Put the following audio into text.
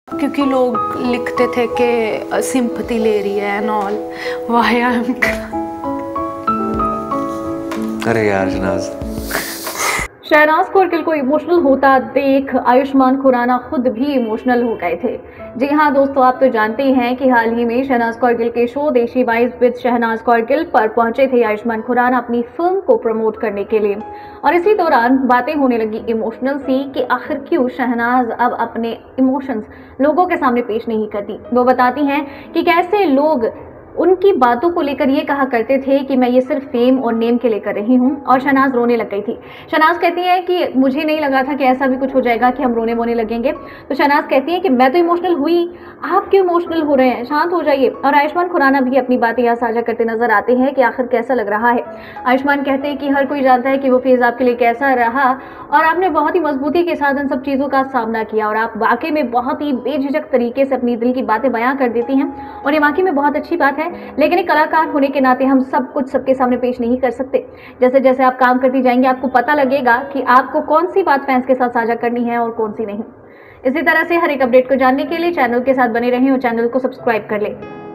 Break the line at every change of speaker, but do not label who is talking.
क्योंकि लोग लिखते थे कि सिंपैथी ले रही है एंड ऑल। वाह यार।
अरे यार शहनाज,
शहनाज कौरकिल को इमोशनल होता देख आयुष्मान खुराना खुद भी इमोशनल हो गए थे। जी हाँ दोस्तों, आप तो जानते ही हैं कि हाल ही में शहनाज कौरकिल के शो देशी वाइज विद शहनाज कौरकिल पर पहुंचे थे आयुष्मान खुराना अपनी फिल्म को प्रमोट करने के लिए। और इसी दौरान बातें होने लगी इमोशनल सी कि आखिर क्यों शहनाज अब अपने इमोशंस लोगों के सामने पेश नहीं करती। वो बताती हैं कि कैसे लोग उनकी बातों को लेकर ये कहा करते थे कि मैं ये सिर्फ फेम और नेम के लिए कर रही हूँ, और शहनाज रोने लग गई थी। शहनाज कहती है कि मुझे नहीं लगा था कि ऐसा भी कुछ हो जाएगा कि हम रोने वोने लगेंगे। तो शहनाज कहती है कि मैं तो इमोशनल हुई, आप क्यों इमोशनल हो रहे हैं, शांत हो जाइए। और आयुष्मान खुराना भी अपनी बातें यहाँ साझा करते नजर आते हैं कि आखिर कैसा लग रहा है। आयुष्मान कहते हैं कि हर कोई जानता है कि वो फेज आपके लिए कैसा रहा, और आपने बहुत ही मजबूती के साथ इन सब चीज़ों का सामना किया, और आप वाकई में बहुत ही बेझिझक तरीके से अपनी दिल की बातें बयां कर देती हैं, और ये वाकई में बहुत अच्छी बात है। लेकिन एक कलाकार होने के नाते हम सब कुछ सबके सामने पेश नहीं कर सकते। जैसे जैसे आप काम करती जाएंगे आपको पता लगेगा कि आपको कौन सी बात फैंस के साथ साझा करनी है और कौन सी नहीं। इसी तरह से हर एक अपडेट को जानने के लिए चैनल के साथ बने रहें और चैनल को सब्सक्राइब कर लें।